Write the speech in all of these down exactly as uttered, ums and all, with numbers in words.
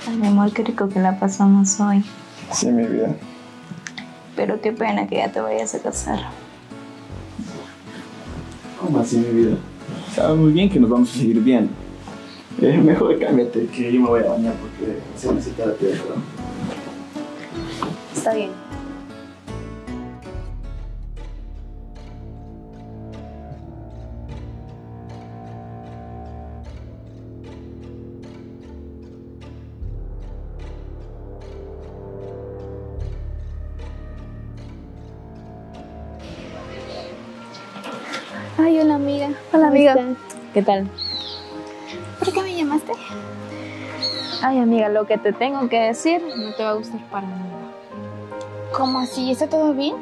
Ay, mi amor, qué rico que la pasamos hoy. Sí, mi vida. Pero qué pena que ya te vayas a casar. ¿Cómo así, mi vida? Sabes muy bien que nos vamos a seguir viendo. Eh, mejor cámbiate, que yo me voy a bañar porque se necesita la tierra. Está bien. Ay, hola amiga. Hola amiga. ¿Estás? ¿Qué tal? ¿Por qué me llamaste? Ay amiga, lo que te tengo que decir no te va a gustar para nada. ¿Cómo así? ¿Está todo bien?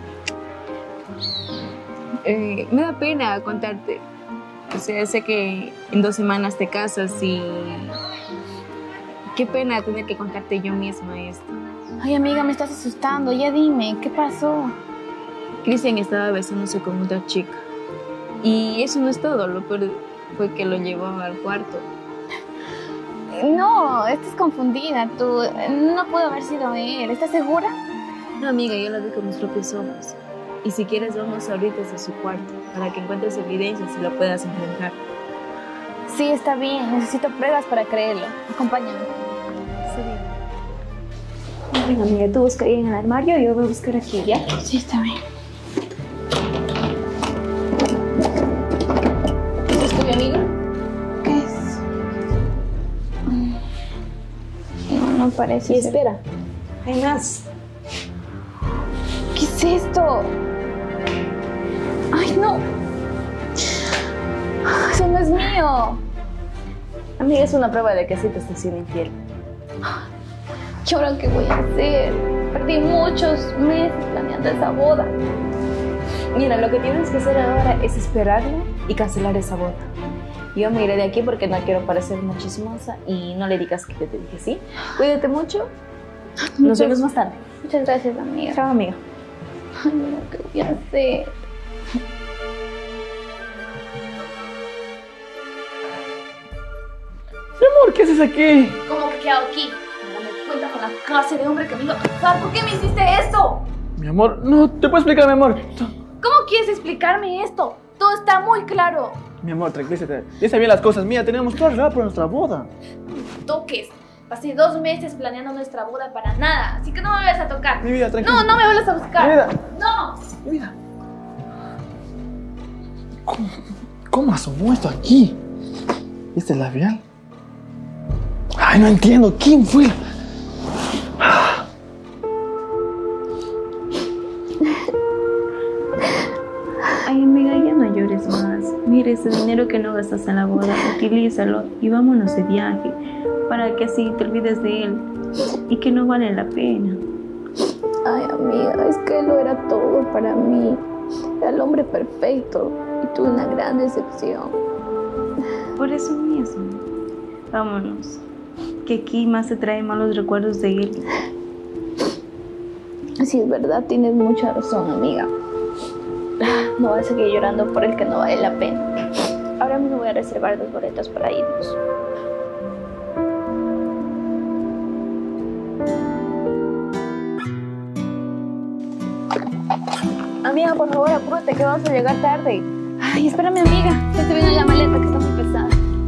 Eh, me da pena contarte. O sea, sé que en dos semanas te casas y... Qué pena tener que contarte yo misma esto. Ay amiga, me estás asustando. Ya dime, ¿qué pasó? Cristian estaba besándose con otra chica. Y eso no es todo, lo peor fue que lo llevó al cuarto. No, estás confundida. Tú, no pudo haber sido él. ¿Estás segura? No, amiga, yo lo vi con mis propios ojos. Y si quieres, vamos ahorita a su cuarto para que encuentres evidencias y lo puedas enfrentar. Sí, está bien. Necesito pruebas para creerlo. Acompáñame. Sí. Bueno, amiga, tú busca ahí en el armario y yo voy a buscar aquí, ¿ya? Sí, está bien. ¿Es tu amiga? ¿Qué es? No, no parece Y ser. espera, hay más. ¿Qué es esto? ¡Ay, no! ¡Eso no es mío! Amiga, es una prueba de que sí te estás siendo infiel. ¿Y ahora qué voy a hacer? Perdí muchos meses planeando esa boda. Mira, lo que tienes que hacer ahora es esperarla y cancelar esa boda. Yo me iré de aquí porque no quiero parecer una chismosa y no le digas que yo te dije, ¿sí? Cuídate mucho. Nos vemos más tarde. Muchas gracias, amiga. Chao, amiga. Ay, no, ¿qué voy a hacer? Mi amor, ¿qué haces aquí? ¿Cómo que quedo aquí? Dame cuenta con la clase de hombre que me iba a casar. ¿Por qué me hiciste esto? Mi amor, no, ¿te puedo explicar, mi amor? ¿Cómo quieres explicarme esto? Todo está muy claro. Mi amor, tranquilízate. Piensa bien las cosas. Mira, tenemos todo arreglado por nuestra boda. No me toques. Pasé dos meses planeando nuestra boda para nada, así que no me vayas a tocar. Mi vida, tranquila. No, no me vuelvas a buscar. Mi vida. No. Mi vida. ¿Cómo, cómo asomó esto aquí? ¿Este labial? Ay, no entiendo. ¿Quién fue? Ay, amiga, ya no llores más. Mira, ese dinero que no gastas en la boda, utilízalo y vámonos de viaje para que así te olvides de él y que no vale la pena. Ay, amiga, es que él lo era todo para mí. Era el hombre perfecto y tuve una gran decepción. Por eso mismo, vámonos, que aquí más te trae malos recuerdos de él. Sí, es verdad, tienes mucha razón, amiga. No voy a seguir llorando por el que no vale la pena. Ahora mismo voy a reservar dos boletos para irnos. Amiga, por favor, apúrate que vamos a llegar tarde. Ay, espérame, amiga. Ya estoy viendo la maleta que está muy pesada.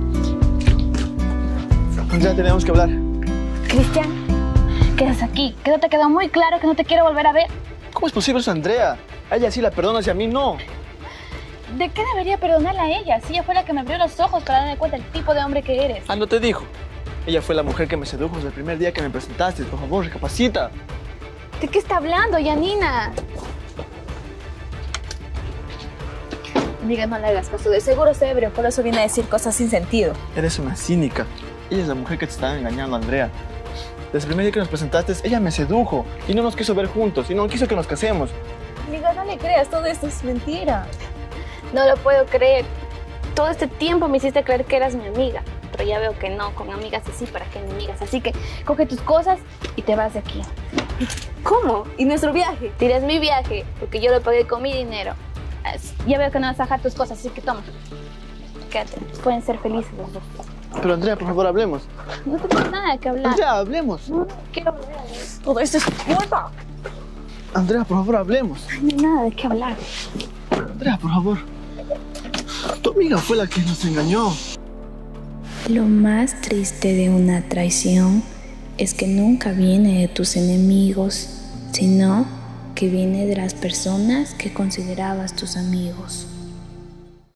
Ya tenemos que hablar. Cristian, quedas aquí. Que no te quedó muy claro que no te quiero volver a ver. ¿Cómo es posible eso, Andrea? A ella sí la perdonas y a mí no. ¿De qué debería perdonarla a ella? Si ella fue la que me abrió los ojos para darme cuenta del tipo de hombre que eres. Ah, no te dijo. Ella fue la mujer que me sedujo desde el primer día que me presentaste. Por favor, recapacita. ¿De qué está hablando, Yanina? Amiga, no le hagas caso. De seguro es ebrio, por eso viene a decir cosas sin sentido. Eres una cínica. Ella es la mujer que te estaba engañando, Andrea. Desde el primer día que nos presentaste, ella me sedujo y no nos quiso ver juntos y no quiso que nos casemos. Amiga, no le creas, todo esto es mentira. No lo puedo creer. Todo este tiempo me hiciste creer que eras mi amiga. Pero ya veo que no, con amigas así, ¿para qué enemigas? Así que coge tus cosas y te vas de aquí. ¿Cómo? ¿Y nuestro viaje? Tienes mi viaje, porque yo lo pagué con mi dinero. Ya veo que no vas a dejar tus cosas, así que toma. Quédate, pueden ser felices los dos. Pero Andrea, por favor, hablemos. No tengo nada que hablar. Andrea, hablemos. No, no quiero hablar. Todo esto es tu culpa. Andrea, por favor, hablemos. No hay nada de qué hablar. Andrea, por favor. Tu amiga fue la que nos engañó. Lo más triste de una traición es que nunca viene de tus enemigos, sino que viene de las personas que considerabas tus amigos.